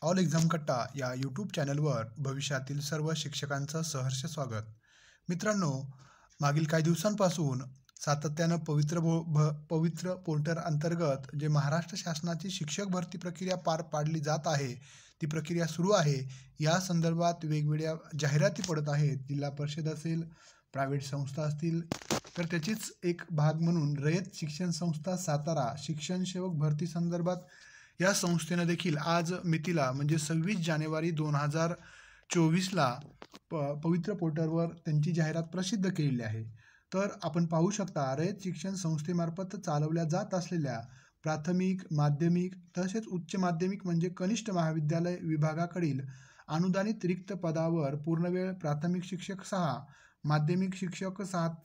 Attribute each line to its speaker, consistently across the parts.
Speaker 1: All exam कट्टा या YouTube चॅनलवर भविष्यातील सर्व शिक्षकांचं सहर्ष स्वागत। मित्रांनो, मागील काही दिवसांपासून सातत्यानं पवित्र पोर्टल अंतर्गत जे महाराष्ट्र शासनाची शिक्षक भरती प्रक्रिया पार पाडली जात आहे, ती प्रक्रिया सुरू आहे। या संदर्भात वेगवेगळ्या जाहिराती पडत आहेत। जिल्हा परिषद असेल, प्रायव्हेट संस्था असतील, तर त्याचीच एक भाग म्हणून रयत शिक्षण संस्था सातारा शिक्षण सेवक भरती संदर्भात या संस्थेनं देखील आज मितीला म्हणजे 26 जानेवारी 2024ला पवित्र पोर्टलवर त्यांची जाहिरात प्रसिद्ध केलेली आहे। तर आपण पाहू शकता, रयत शिक्षण संस्थेमार्फत चालवल्या जात असलेल्या प्राथमिक, माध्यमिक तसेच उच्च माध्यमिक म्हणजे कनिष्ठ महाविद्यालय विभागाकडील अनुदानित रिक्त पदावर पूर्णवेळ प्राथमिक शिक्षक 6, माध्यमिक शिक्षक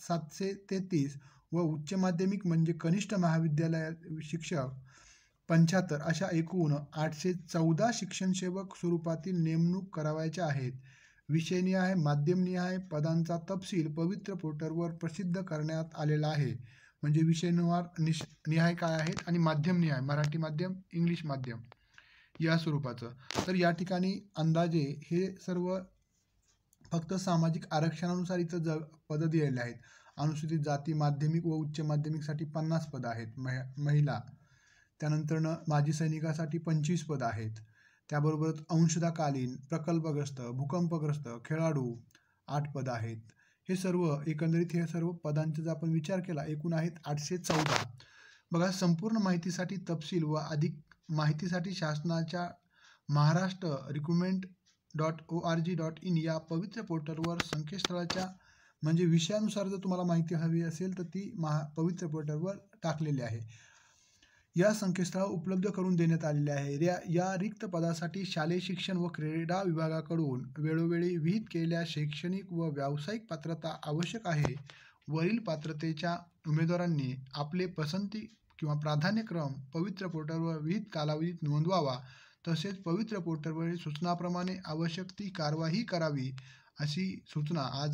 Speaker 1: 733 व उच्च माध्यमिक म्हणजे कनिष्ठ महाविद्यालय शिक्षक 75 अशा एकूण 814 शिक्षणसेवक स्वरूपातील नेमणूक करावयाच्या आहेत। विषयनिहाय, माध्यमनिहाय पदांचा तपशील पवित्र पोर्टलवर प्रसिद्ध करण्यात आलेला आहे। म्हणजे विषयनिहाय काय आहेत आणि माध्यमनिहाय, मराठी माध्यम, इंग्लिश माध्यम या स्वरूपाचं। तर या ठिकाणी अंदाजे हे सर्व फक्त सामाजिक आरक्षणानुसार इथं पदं दिलेली आहेत। अनुसूचित जाती माध्यमिक व उच्च माध्यमिकसाठी 50 पदं आहेत महिला। त्यानंतरनं माजी सैनिकासाठी 25 पदं आहेत। त्याबरोबरच अंशदाकालीन, प्रकल्पग्रस्त, भूकंपग्रस्त, खेळाडू 8 पदं आहेत। हे सर्व एकंदरीत हे सर्व पदांचा जर आपण विचार केला एकूण आहेत 814। बघा, संपूर्ण माहितीसाठी तपशील व अधिक माहितीसाठी शासनाच्या महाराष्ट्र recruitment.org.in या पवित्र पोर्टलवर संकेतस्थळाच्या म्हणजे विषयानुसार जर तुम्हाला माहिती हवी असेल तर ती पवित्र पोर्टलवर टाकलेली आहे। या संकेतस्थळावर उपलब्ध करून देण्यात आलेले आहे। या रिक्त पदासाठी शालेय शिक्षण व क्रीडा विभागाकडून वेळोवेळी विहित केलेल्या शैक्षणिक व व्यावसायिक पात्रता आवश्यक आहे। वरील पात्रतेच्या उमेदवारांनी आपले पसंती किंवा प्राधान्यक्रम पवित्र पोर्टलवर विहित कालावधीत नोंदवावा, तसेच पवित्र पोर्टलवरील सूचनाप्रमाणे आवश्यक ती कार्यवाही करावी, अशी सूचना आज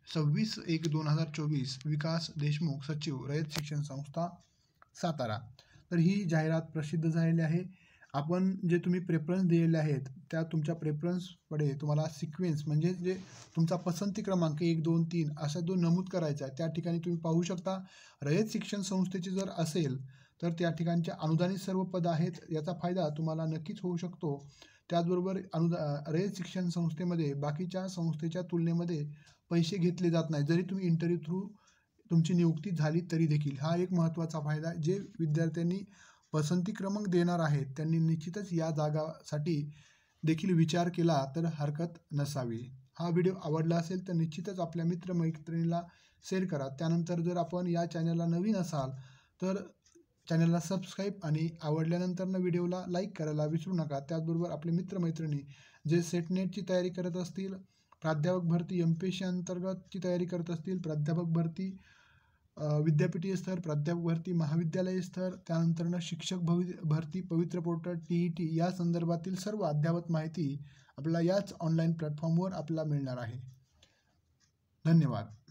Speaker 1: 26/1/2024 विकास देशमुख, सचिव, रयत शिक्षण संस्था सातारा। तर ही जाहिरात प्रसिद्ध झालेली आहे। आपण जे तुम्ही प्रेफरन्स दिलेले आहेत त्या तुमच्या प्रेफरन्सकडे तुम्हाला सिक्वेन्स म्हणजे जे तुमचा पसंती क्रमांक 1, 2, 3 असा जो नमूद करायचा आहे त्या ठिकाणी तुम्ही पाहू शकता। रयत शिक्षण संस्थेची जर असेल तर त्या ठिकाणच्या अनुदानित सर्व पदं आहेत, याचा फायदा तुम्हाला नक्कीच होऊ शकतो। त्याचबरोबर रयत शिक्षण संस्थेमध्ये बाकीच्या संस्थेच्या तुलनेमध्ये पैसे घेतले जात नाही, जरी तुम्ही इंटरव्ह्यू थ्रू तुमची नियुक्ती झाली तरी देखील। हा एक महत्त्वाचा फायदा आहे। जे विद्यार्थ्यांनी पसंती क्रमांक देणार आहेत त्यांनी निश्चितच या जागासाठी देखील विचार केला तर हरकत नसावी। हा व्हिडिओ आवडला असेल तर निश्चितच आपल्या मित्रमैत्रिणीला शेअर करा। त्यानंतर जर आपण या चॅनलला नवीन असाल तर चॅनलला सबस्क्राईब आणि आवडल्यानंतर व्हिडिओला लाईक करायला विसरू नका। त्याचबरोबर आपले मित्रमैत्रिणी जे सेट नेटची तयारी करत असतील, प्राध्यापक भरती MPSC अंतर्गतची तयारी करत असतील, प्राध्यापक भरती विद्यापीठीय स्तर, प्राध्यापक भरती महाविद्यालयीय स्तर, त्यानंतर शिक्षक भरती पवित्र पोर्टल TET या संदर्भातील सर्व अद्ययावत माहिती आपल्याला याच ऑनलाईन प्लॅटफॉर्मवर आपल्याला मिळणार आहे। धन्यवाद।